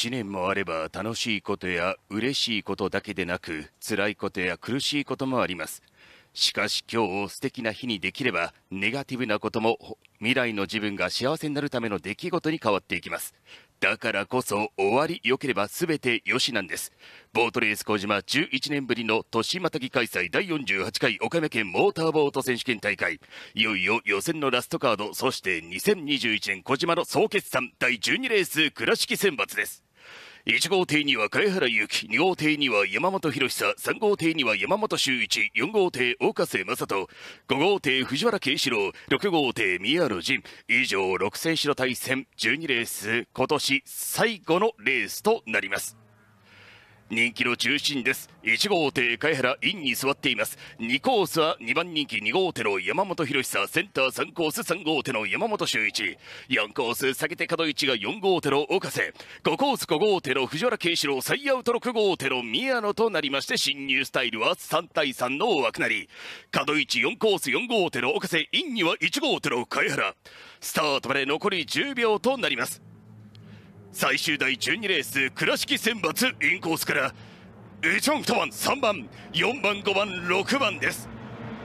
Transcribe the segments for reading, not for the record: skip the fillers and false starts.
1年もあれば楽しいことや嬉しいことだけでなく辛いことや苦しいこともあります。しかし今日を素敵な日にできればネガティブなことも未来の自分が幸せになるための出来事に変わっていきます。だからこそ終わり良ければ全て良しなんです。ボートレース小島11年ぶりの年またぎ開催第48回岡山県モーターボート選手権大会、いよいよ予選のラストカード、そして2021年小島の総決算第12レース倉敷選抜です。1号艇には茅原祐希、2号艇には山本博久、3号艇には山本修一、4号艇大瀬正人、5号艇藤原慶四郎、6号艇宮野仁、以上6選手の対戦、12レース今年最後のレースとなります。人気の中心です。1号艇茅原インに座っています。2コースは2番人気2号艇の山本博久、センター3コース3号艇の山本修一、4コース下げて角位置が4号艇の岡瀬、5コース5号艇の藤原慶四郎、最アウト6号艇の宮野となりまして、進入スタイルは3対3の枠なり、角位置4コース4号艇の岡瀬、インには1号艇の茅原。スタートまで残り10秒となります。最終第12レース倉敷選抜、インコースから1番2番3番4番5番6番です。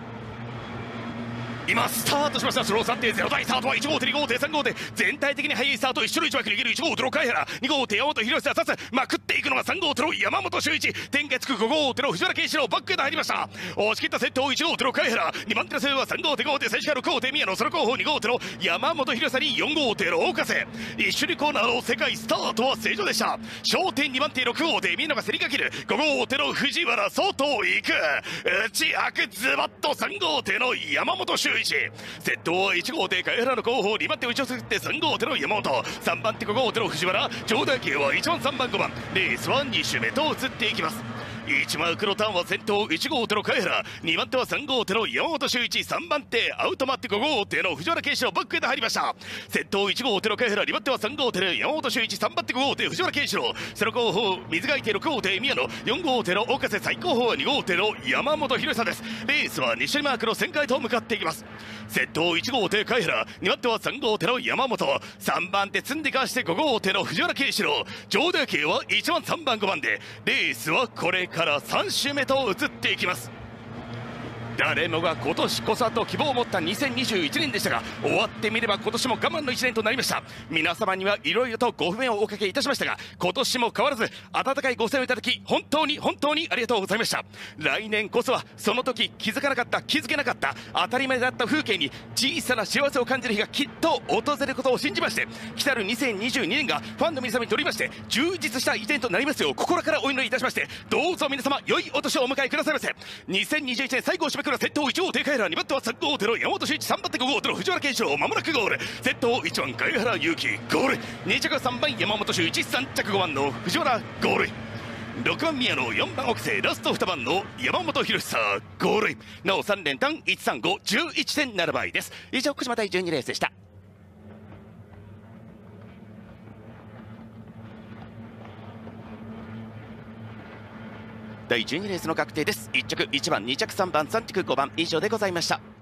今スタートしました。スロー 3.0 台スタートは1号艇2号艇3号艇、全体的に速いスタート、一緒の1枠に逃げる1号艇の茅原、2号艇山本博久、さすまくっていくのが3号艇の山本修一、天下つく5号艇の藤原慶四郎、バックで入りました。押し切った先頭1号艇の茅原、2番手の背は3号艇5号艇最初から6号艇宮野、その後方2号艇の山本博久に4号艇の岡瀬、一緒にコーナーの世界スタートは正常でした。焦点2番手6号艇宮野が競りかける、5号艇の藤原外行く、内開くズバッと3号艇の山本修一、先頭は1号艇茅原の後方、2番手内をすって3号艇の山本、3番手5号艇の藤原、上代系は1番3番5番、レースは2周目と移っていきます。1マークのターンは先頭1号艇の茅原、2番手は3号艇の山本修一、3番手アウトマッテ5号艇の藤原慶四郎、バックへと入りました。先頭1号艇の茅原、2番手は3号艇の山本修一、3番手5号艇藤原慶四郎、その後方水貝艇6号艇宮野、4号艇の岡瀬、最後方は2号艇の山本博久です。レースは西マークの旋回と向かっていきます。先頭1号艇茅原、2番手は3号艇の山本、3番手積んでかして5号艇の藤原慶四郎、上代系は1番3番5番で、レースはこれから3周目と移っていきます。誰もが今年こそはと希望を持った2021年でしたが、終わってみれば今年も我慢の1年となりました。皆様にはいろいろとご不便をおかけいたしましたが、今年も変わらず温かいご声援をいただき本当に本当にありがとうございました。来年こそはその時気づかなかった、気づけなかった当たり前だった風景に小さな幸せを感じる日がきっと訪れることを信じまして、来たる2022年がファンの皆様にとりまして充実した1年となりますよう心からお祈りいたしまして、どうぞ皆様良いお年をお迎えくださいませ。2021年最後を締めくくる先頭1号艇茅原、2番手は3号艇の山本修一、3番手5号艇の藤原慶四郎、まもなくゴール。先頭1番茅原祐希ゴール、2着3番山本修一、3着5番の藤原ゴール、6番宮野、4番奥瀬、ラスト2番の山本博久ゴール。なお3連単 13511.7 倍です。以上小島第12レースでした。第12レースの確定です。1着1番2着3番3着5番以上でございました。